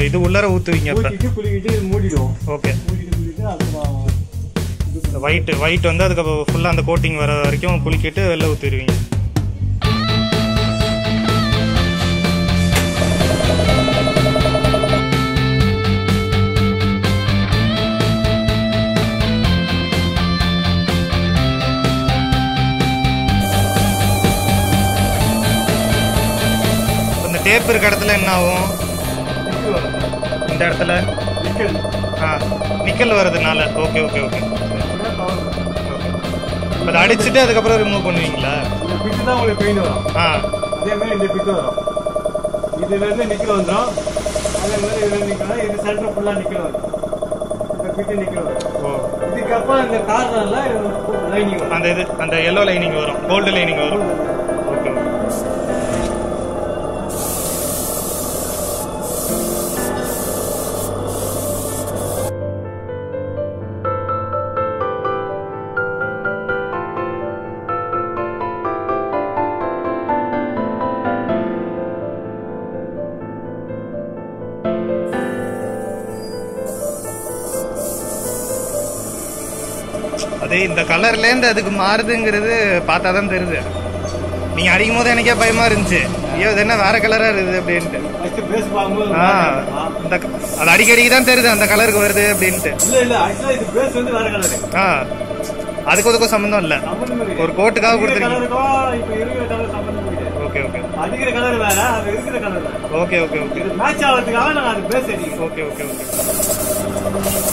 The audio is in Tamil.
இது உள்ளார ஊத்துவீங்க அப்ப குளிக்கிட்டு மூடிடுவோம். ஓகே. மூடிட்டு அப்புறம் ஒயிட் வந்து அதுக்கு ஃபுல்லா அந்த கோட்டிங் வர வரைக்கும் குளிக்கிட்டு வெளில ஊத்திடுவீங்க. டேப் இருக்க இடத்துல என்ன ஆகும்? இந்த இடத்துல நிக்கல் வர்றதுனால. Okay okay okay. அதை அடிச்சுட்டு அதுக்கப்புறம் ரிமூவ் பண்ணுவீங்களா? பிட்டு தான் உங்களுக்கு பெயிண்ட் வரும். அதே மாதிரி இந்த பிட்டு வரும். இதுல இருந்து நிக்கல் வந்துடும். அதே மாதிரி இதுல நிக்கல், இது சென்டர் ஃபுல்லா நிக்கல் வரும். இந்த பிட்டு நிக்கல் வரும். இதுக்கப்புறம் இந்த கார்னர்ல லைனிங் வரும். அந்த இது அந்த எல்லோ லைனிங் வரும், கோல்டு லைனிங் வரும். ஓகே. அதே இந்த கலர்லேருந்து அதுக்கு மாறுதுங்கிறது பார்த்தா தான் தெரியுது. நீங்கள் அடிக்கும் போது எனக்கே பயமாக இருந்துச்சு, ஐயோ இது என்ன வேற கலராக இருக்குது அப்படின்ட்டு. இந்த அது அடிக்கடிக்கு தான் தெரியுது அந்த கலருக்கு வருது அப்படின்ட்டு. அதுக்கு அதுக்கும் சம்மந்தம் இல்லை, ஒரு கோட்டுக்காக கொடுத்துருக்கீங்க. Okay okay. அடிக்கிற கலர் வேற, அது இருக்கிற கலர் வேற. Okay okay okay. மேட்ச் ஆகிறதுக்காக நான் அது பேஸ் அடிக்கிறேன். Okay okay okay.